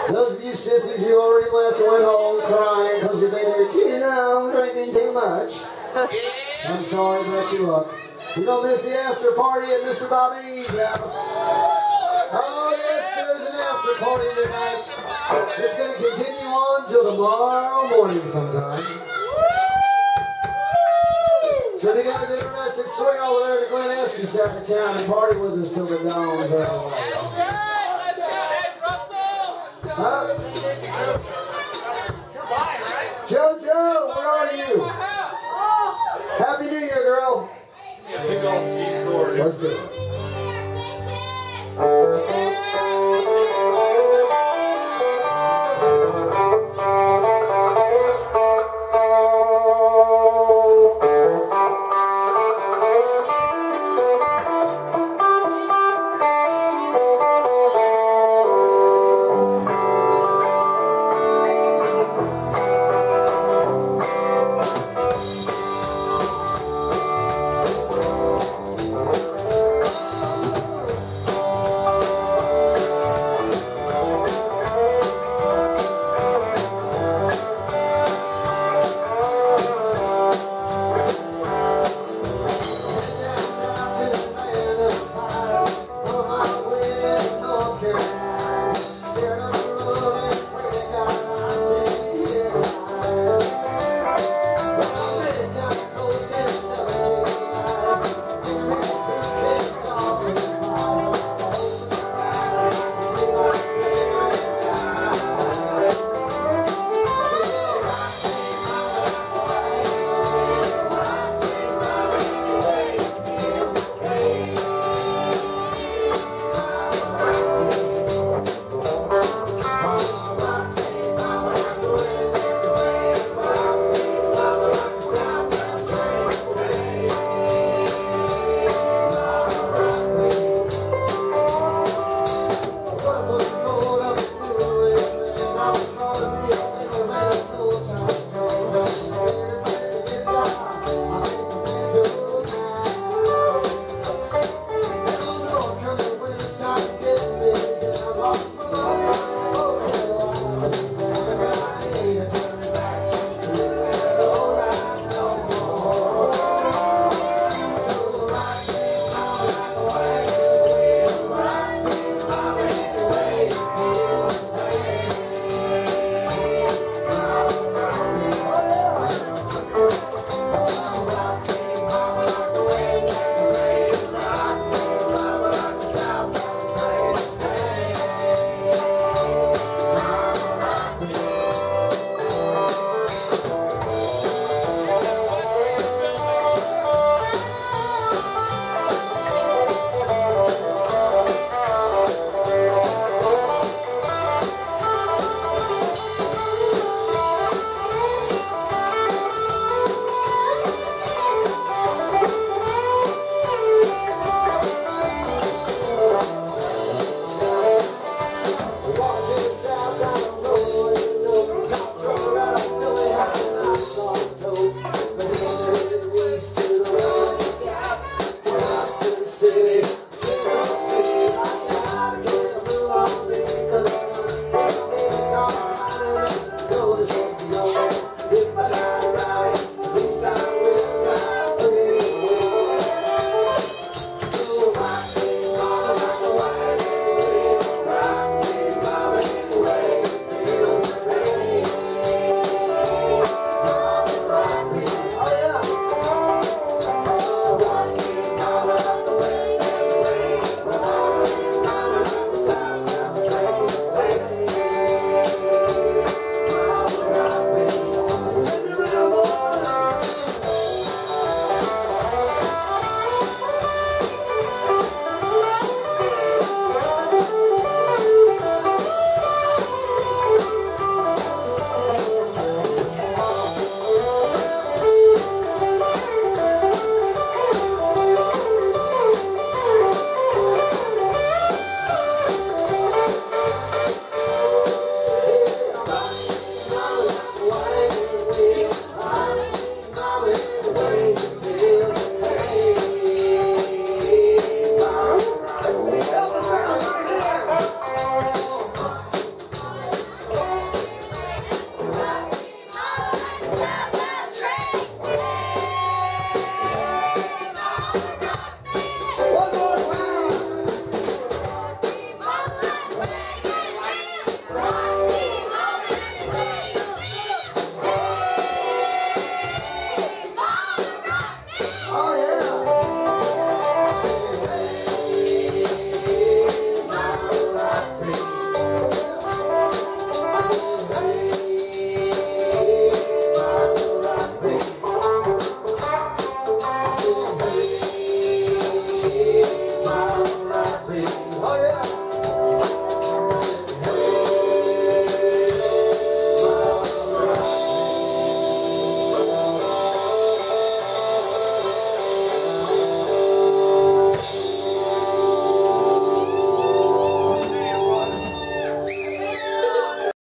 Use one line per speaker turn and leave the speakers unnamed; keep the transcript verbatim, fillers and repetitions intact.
Those of you sissies who already left and went home crying because you've been here too long, drinking too much. I'm sorry about your luck. You don't miss the after party at Mister Bobby's house. Oh yes, there's an after party tonight. It's going to continue on till tomorrow morning sometime. So if you guys are interested, swing over there to Glen Estes side of town and party with us till the dawn is right away. Huh? JoJo, where are you? Happy New Year, girl. Let's do it. Oh,